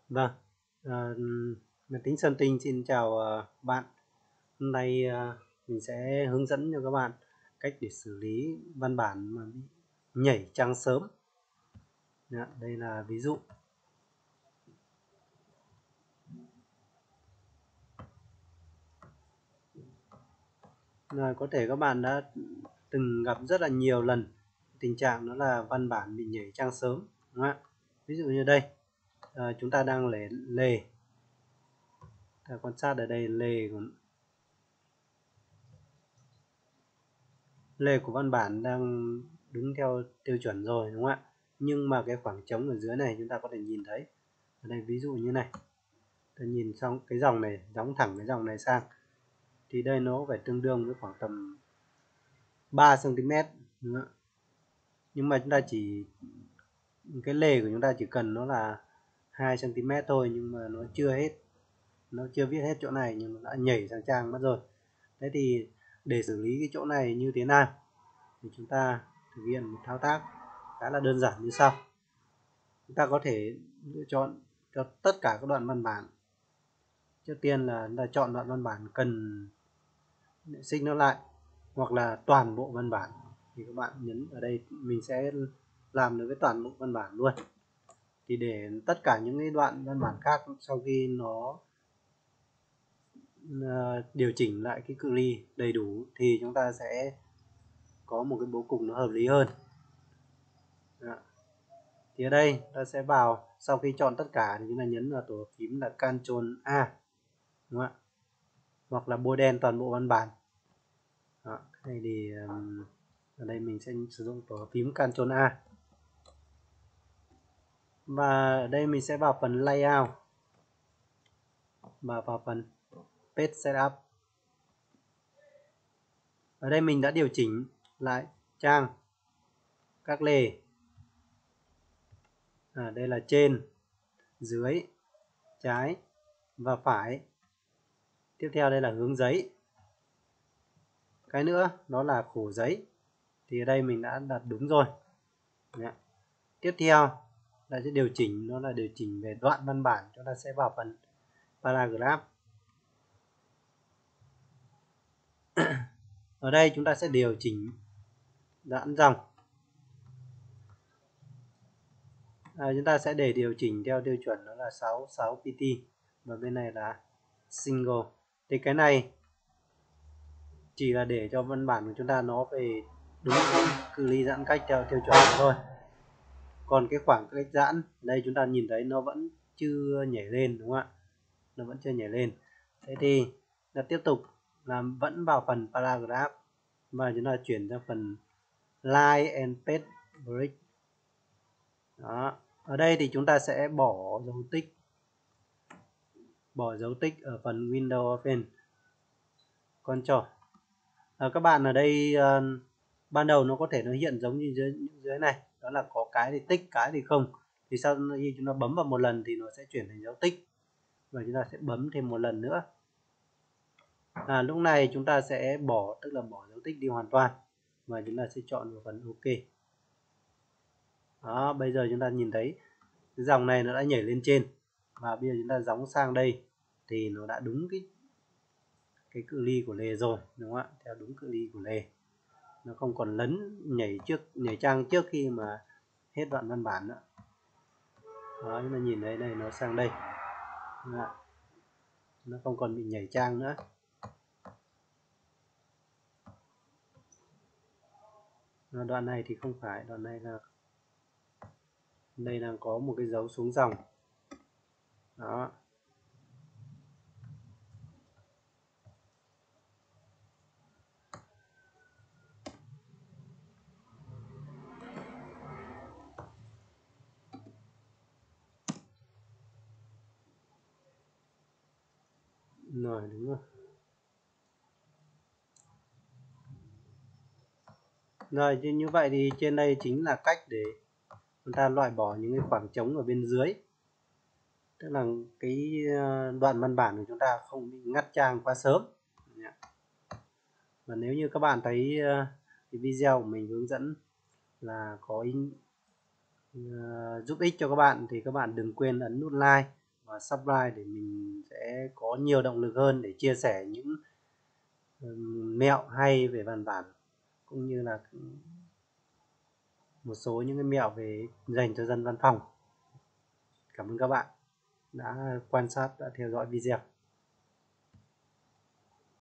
Vâng, máy tính Sơn Tinh xin chào bạn. Hôm nay mình sẽ hướng dẫn cho các bạn cách để xử lý văn bản mà bị nhảy trang sớm. Đây là ví dụ. Rồi, có thể các bạn đã từng gặp rất là nhiều lần tình trạng đó là văn bản bị nhảy trang sớm, đúng không ạ? Ví dụ như đây, chúng ta đang lề. Ta quan sát ở đây lề của văn bản đang đúng theo tiêu chuẩn rồi, đúng không ạ? Nhưng mà cái khoảng trống ở dưới này chúng ta có thể nhìn thấy. Ở đây ví dụ như này, ta nhìn xong cái dòng này đóng thẳng cái dòng này sang thì đây nó phải tương đương với khoảng tầm 3 cm, đúng không? Nhưng mà chúng ta cái lề của chúng ta chỉ cần nó là 2 cm thôi, nhưng mà nó chưa viết hết chỗ này nhưng mà đã nhảy sang trang mất rồi. Thế thì để xử lý cái chỗ này như thế nào thì chúng ta thực hiện một thao tác khá là đơn giản như sau. Chúng ta có thể lựa chọn cho tất cả các đoạn văn bản. Trước tiên là chúng ta chọn đoạn văn bản cần xích nó lại, hoặc là toàn bộ văn bản thì các bạn nhấn ở đây. Mình sẽ làm được với toàn bộ văn bản luôn. Thì để tất cả những cái đoạn văn bản khác sau khi nó điều chỉnh lại cái cự ly đầy đủ thì chúng ta sẽ có một cái bố cục nó hợp lý hơn. Thì ở đây ta sẽ vào, sau khi chọn tất cả thì chúng ta nhấn vào tổ phím là Ctrl A, đúng không ạ? Hoặc là bôi đen toàn bộ văn bản. Đây thì ở đây mình sẽ sử dụng tổ phím Ctrl A. Và ở đây mình sẽ vào phần layout và vào phần page setup. Ở đây mình đã điều chỉnh lại trang, các lề. Đây là trên, dưới, trái và phải. Tiếp theo đây là hướng giấy. Cái nữa đó là khổ giấy. Thì ở đây mình đã đặt đúng rồi. Tiếp theo là sẽ điều chỉnh, nó là điều chỉnh về đoạn văn bản. Chúng ta sẽ vào phần paragraph. Ở đây chúng ta sẽ điều chỉnh giãn dòng. Chúng ta sẽ để điều chỉnh theo tiêu chuẩn đó là 66 pt, và bên này là single. Thì cái này chỉ là để cho văn bản của chúng ta nó về đúng cự ly giãn cách theo tiêu chuẩn thôi. Còn cái khoảng cách giãn đây chúng ta nhìn thấy nó vẫn chưa nhảy lên, đúng không ạ? Nó vẫn chưa nhảy lên. Thế thì là tiếp tục làm vẫn vào phần paragraph và chúng ta chuyển sang phần line and page break. Đó. Ở đây thì chúng ta sẽ bỏ dấu tích ở phần window open Ctrl. Các bạn ở đây ban đầu nó có thể nó hiện giống như dưới này, đó là có cái thì tích, cái thì không. Thì sau khi chúng ta bấm vào một lần thì nó sẽ chuyển thành dấu tích, và chúng ta sẽ bấm thêm một lần nữa. Lúc này chúng ta sẽ tức là bỏ dấu tích đi hoàn toàn, và chúng ta sẽ chọn vào phần OK. Đó, bây giờ chúng ta nhìn thấy cái dòng này nó đã nhảy lên trên, và bây giờ chúng ta gióng sang đây thì nó đã đúng cái cự ly của lề rồi, đúng không ạ? Theo đúng cự ly của lề, nó không còn nhảy trang trước khi mà hết đoạn văn bản nữa. Đó, chúng ta nhìn thấy đây, nó sang đây, đó. Nó không còn bị nhảy trang nữa. Đoạn này thì không phải, đoạn này là đây đang có một cái dấu xuống dòng. Đó. Rồi, đúng rồi. Rồi, như vậy thì trên đây chính là cách để chúng ta loại bỏ những cái khoảng trống ở bên dưới. Tức là cái đoạn văn bản của chúng ta không bị ngắt trang quá sớm. Và nếu như các bạn thấy cái video của mình hướng dẫn là có giúp ích cho các bạn thì các bạn đừng quên ấn nút like và subscribe để mình sẽ có nhiều động lực hơn để chia sẻ những mẹo hay về văn bản, cũng như là một số những cái mẹo về dành cho dân văn phòng. Cảm ơn các bạn đã quan sát, đã theo dõi video.